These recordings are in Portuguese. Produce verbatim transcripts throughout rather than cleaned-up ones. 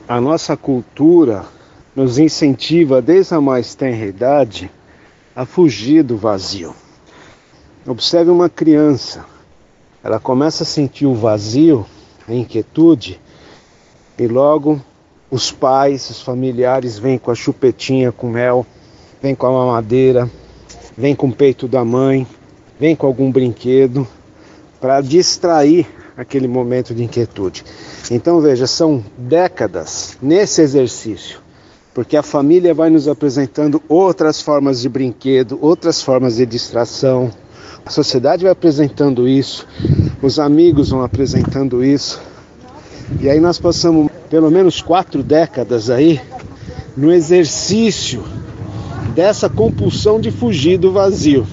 A nossa cultura nos incentiva desde a mais tenra idade a fugir do vazio. Observe uma criança, ela começa a sentir o vazio, a inquietude, e logo os pais, os familiares vêm com a chupetinha com mel, vêm com a mamadeira, vêm com o peito da mãe, vêm com algum brinquedo para distrair aquele momento de inquietude. Então veja, são décadas nesse exercício, porque a família vai nos apresentando outras formas de brinquedo, outras formas de distração, a sociedade vai apresentando isso, os amigos vão apresentando isso, e aí nós passamos pelo menos quatro décadas aí no exercício dessa compulsão de fugir do vazio.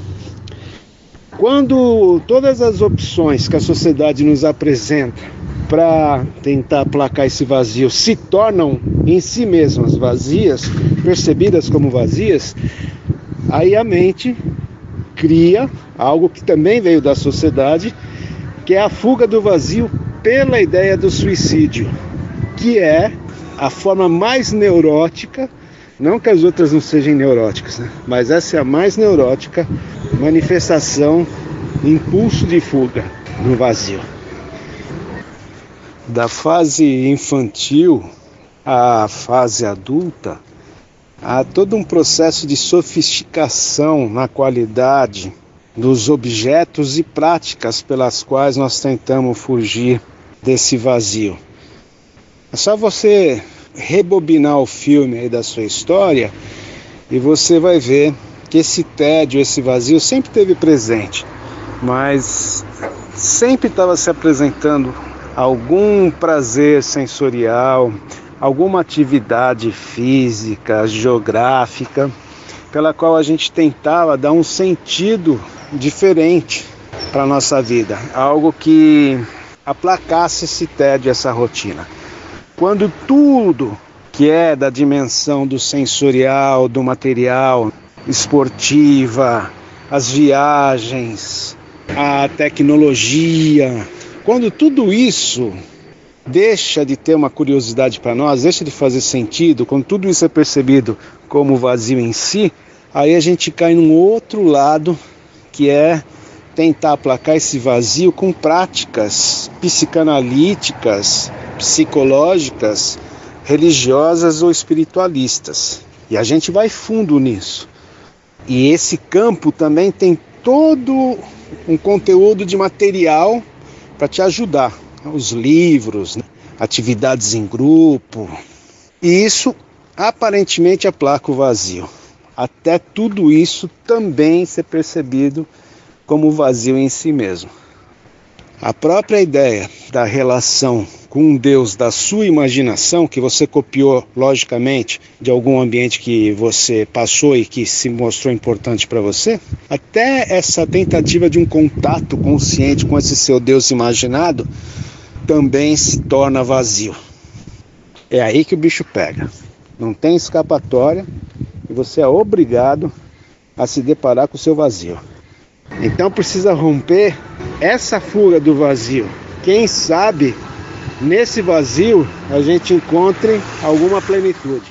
Quando todas as opções que a sociedade nos apresenta para tentar aplacar esse vazio se tornam em si mesmas vazias, percebidas como vazias, aí a mente cria algo que também veio da sociedade, que é a fuga do vazio pela ideia do suicídio, que é a forma mais neurótica, não que as outras não sejam neuróticas, né? Mas essa é a mais neurótica manifestação, impulso de fuga no vazio. Da fase infantil à fase adulta, há todo um processo de sofisticação na qualidade dos objetos e práticas pelas quais nós tentamos fugir desse vazio. É só você rebobinar o filme aí da sua história e você vai ver que esse tédio, esse vazio sempre esteve presente, mas sempre estava se apresentando algum prazer sensorial, alguma atividade física, geográfica, pela qual a gente tentava dar um sentido diferente para a nossa vida, algo que aplacasse esse tédio, essa rotina. Quando tudo que é da dimensão do sensorial, do material, esportiva, as viagens, a tecnologia, quando tudo isso deixa de ter uma curiosidade para nós, deixa de fazer sentido, quando tudo isso é percebido como vazio em si, aí a gente cai num outro lado, que é tentar aplacar esse vazio com práticas psicanalíticas, psicológicas, religiosas ou espiritualistas. E a gente vai fundo nisso. E esse campo também tem todo um conteúdo de material para te ajudar. Os livros, atividades em grupo. E isso aparentemente aplaca o vazio. Até tudo isso também ser percebido como vazio em si mesmo. A própria ideia da relação com um Deus da sua imaginação, que você copiou, logicamente, de algum ambiente que você passou e que se mostrou importante para você, até essa tentativa de um contato consciente com esse seu Deus imaginado, também se torna vazio. É aí que o bicho pega. Não tem escapatória e você é obrigado a se deparar com o seu vazio. Então precisa romper essa fuga do vazio. Quem sabe nesse vazio a gente encontre alguma plenitude.